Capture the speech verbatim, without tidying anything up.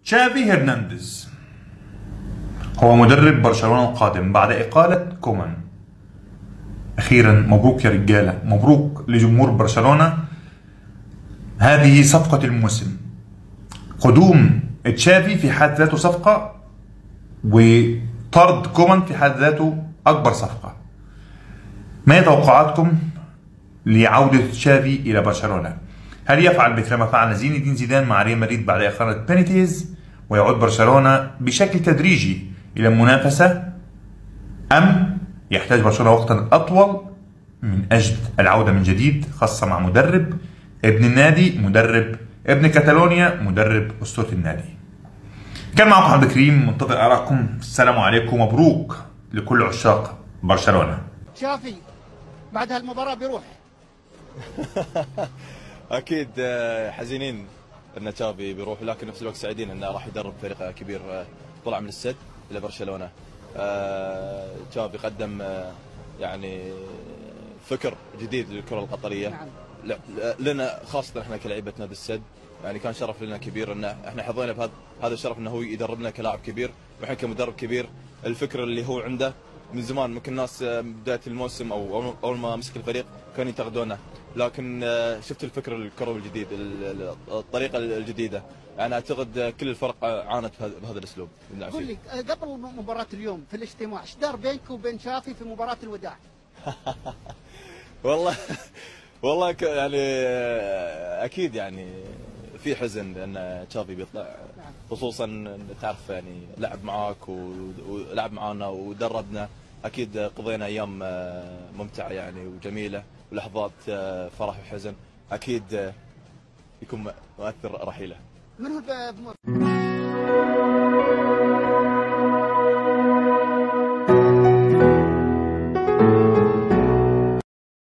تشافي هرنانديز هو مدرب برشلونة القادم بعد إقالة كومان. أخيرا مبروك يا رجالة، مبروك لجمهور برشلونة. هذه صفقة الموسم. قدوم تشافي في حد ذاته صفقة، وطرد كومان في حد ذاته أكبر صفقة. ما توقعاتكم لعودة تشافي إلى برشلونة؟ هل يفعل مثل ما فعل زين الدين زيدان مع ريال مدريد بعد إقالة بينيتيز ويعود برشلونة بشكل تدريجي إلى المنافسة، أم يحتاج برشلونة وقتا أطول من أجل العودة من جديد، خاصة مع مدرب ابن النادي، مدرب ابن كاتالونيا، مدرب أسطورة النادي؟ كان معكم عبد الكريم، منتظر آرائكم. السلام عليكم، مبروك لكل عشاق برشلونة. تشافي بعد هالمباراة بيروح. اكيد حزينين ان تشافي بيروح، لكن نفس الوقت سعيدين انه راح يدرب فريق كبير طلع من السد الى برشلونه. تشافي قدم يعني فكر جديد للكره القطريه. نعم. لنا خاصه احنا كلعيبه نادي السد، يعني كان شرف لنا كبير ان احنا حظينا بهذا هذا الشرف انه هو يدربنا كلاعب كبير، واحنا كمدرب كبير الفكر اللي هو عنده من زمان. ممكن الناس بدايه الموسم او اول ما مسك الفريق كانوا ينتقدونه، لكن شفت الفكر الكروي الجديد، الطريقه الجديده. يعني اعتقد كل الفرق عانت بهذا الاسلوب. قول لي قبل مباراه اليوم في الاجتماع ايش دار بينك وبين شافي في مباراه الوداع؟ والله والله يعني اكيد يعني في حزن لان تشافي بيطلع، خصوصا تعرف يعني لعب معاك ولعب معانا ودربنا. اكيد قضينا ايام ممتعه يعني وجميله ولحظات فرح وحزن. اكيد يكون مؤثر رحيله. من هو